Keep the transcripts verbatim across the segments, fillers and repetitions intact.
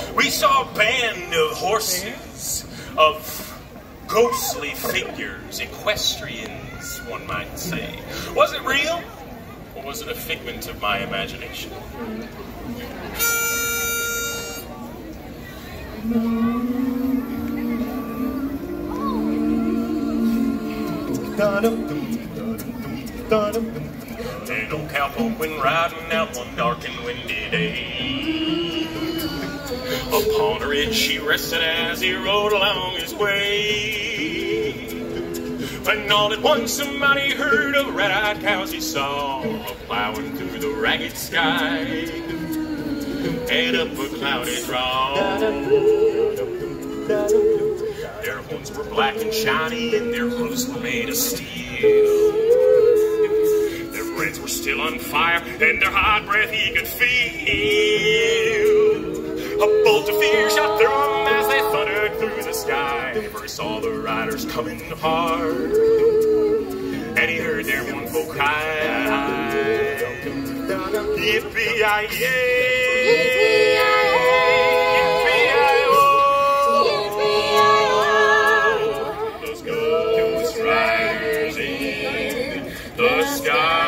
We saw a band of horses, of ghostly figures, equestrians, one might say. Was it real, or was it a figment of my imagination? An old cowpoke went riding out one dark and windy day. Upon a ridge she rested as he rode along his way. When all at once somebody heard of red-eyed cows he saw plowing through the ragged sky, head up a cloudy draw. Their horns were black and shiny and their hooves were made of steel. Their breaths were still on fire and their hot breath he could feel. A bolt of fear shot through them as they thundered through the sky, for he saw the riders coming hard, and he heard their mournful cry. Yippee-yi-yay! Yippee-yi-oh! Those ghost riders in the sky.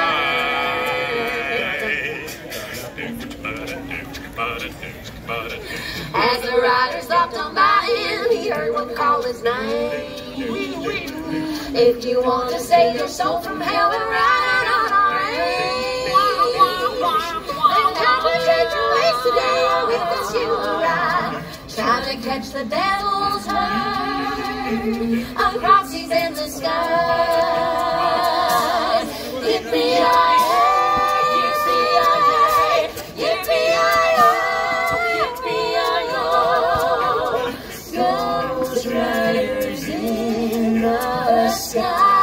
As the riders walked on by him, he heard one call his name. If you want to save your soul from hell and ride on our range, then have a treasure ways today with us you will ride. Try to catch the devil's herd across seas in the sky. Yippee-yi-yay! Riders in the sky.